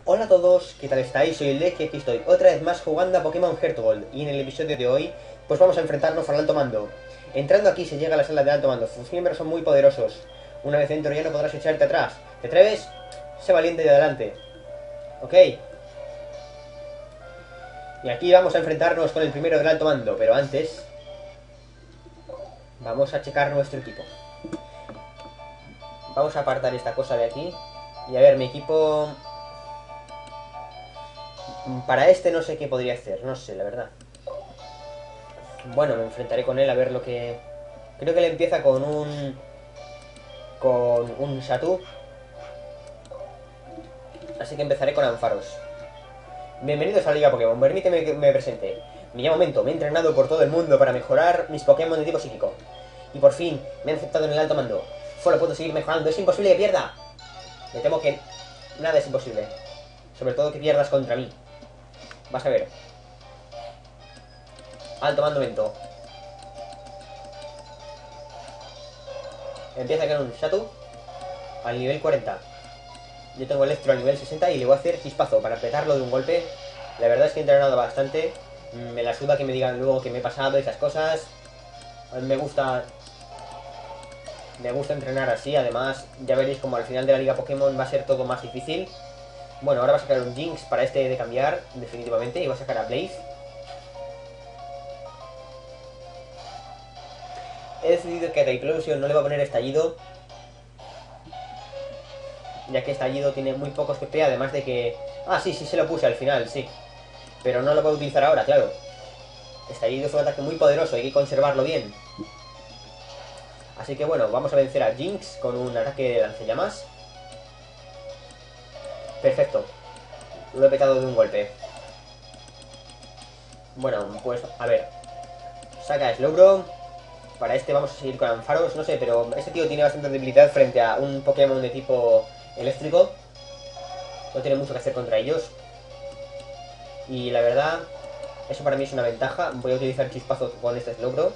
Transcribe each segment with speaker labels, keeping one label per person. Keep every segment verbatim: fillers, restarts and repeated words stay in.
Speaker 1: Hola a todos, ¿qué tal estáis? Soy el Leque y aquí estoy otra vez más jugando a Pokémon Heart Gold. Y en el episodio de hoy, pues vamos a enfrentarnos al Alto Mando. Entrando aquí se llega a la sala de Alto Mando. Sus miembros son muy poderosos. Una vez dentro ya no podrás echarte atrás. ¿Te atreves? Sé valiente y adelante. Ok. Y aquí vamos a enfrentarnos con el primero del Alto Mando. Pero antes, vamos a checar nuestro equipo. Vamos a apartar esta cosa de aquí. Y a ver, mi equipo... Para este no sé qué podría hacer, no sé, la verdad. Bueno, me enfrentaré con él a ver lo que... Creo que él empieza con un... Con un Satu. Así que empezaré con Ampharos. Bienvenidos a la Liga Pokémon, permíteme que me presente. Me llamo Mento, me he entrenado por todo el mundo para mejorar mis Pokémon de tipo psíquico. Y por fin, me han aceptado en el alto mando. Solo puedo seguir mejorando, es imposible que pierda. Me temo que nada es imposible. Sobre todo que pierdas contra mí. Vas a ver. Alto mando Mento. Empieza con un Satu al nivel cuarenta. Yo tengo Electro al nivel sesenta y le voy a hacer chispazo para petarlo de un golpe. La verdad es que he entrenado bastante. Me la suda que me digan luego que me he pasado esas cosas. A mí me gusta... Me gusta entrenar así. Además, ya veréis como al final de la Liga Pokémon va a ser todo más difícil. Bueno, ahora va a sacar un Jinx para este de cambiar, definitivamente. Y va a sacar a Blaze. He decidido que a Typhlosion no le va a poner estallido, ya que estallido tiene muy pocos P P, además de que... Ah, sí, sí se lo puse al final, sí. Pero no lo voy a utilizar ahora, claro. Estallido es un ataque muy poderoso, hay que conservarlo bien. Así que bueno, vamos a vencer a Jinx con un ataque de lanzallamas. Perfecto. Lo he petado de un golpe. Bueno, pues a ver. Saca Slowbro. Para este vamos a seguir con Ampharos, no sé, pero este tío tiene bastante debilidad frente a un Pokémon de tipo eléctrico. No tiene mucho que hacer contra ellos. Y la verdad, eso para mí es una ventaja. Voy a utilizar chispazo con este Slowbro.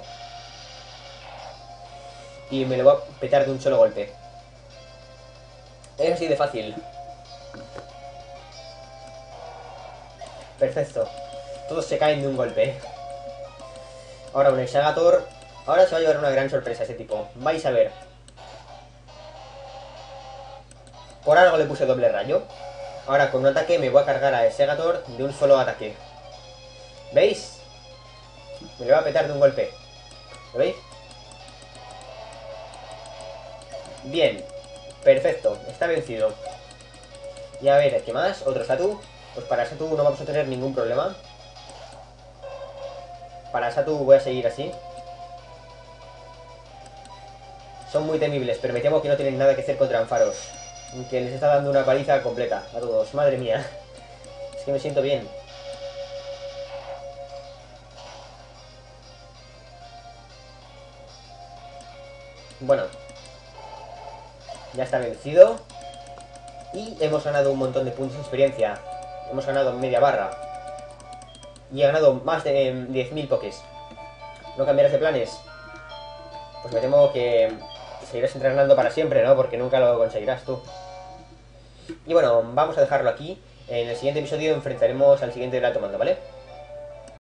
Speaker 1: Y me lo voy a petar de un solo golpe. Es así de fácil. Perfecto. Todos se caen de un golpe. Ahora un Exagator. Ahora se va a llevar una gran sorpresa ese tipo. Vais a ver. Por algo le puse doble rayo. Ahora con un ataque me voy a cargar a Exagator de un solo ataque. ¿Veis? Me lo voy a petar de un golpe. ¿Lo veis? Bien. Perfecto. Está vencido. Y a ver, ¿qué más? Otro Satu. Pues para Satu no vamos a tener ningún problema. Para Satu voy a seguir así. Son muy temibles, pero me temo que no tienen nada que hacer contra Ampharos. Que les está dando una paliza completa a todos. Madre mía. Es que me siento bien. Bueno. Ya está vencido. Y hemos ganado un montón de puntos de experiencia. Hemos ganado media barra. Y he ganado más de eh, diez mil pokés. ¿No cambiarás de planes? Pues me temo que seguirás entrenando para siempre, ¿no? Porque nunca lo conseguirás tú. Y bueno, vamos a dejarlo aquí. En el siguiente episodio enfrentaremos al siguiente del alto mando, ¿vale?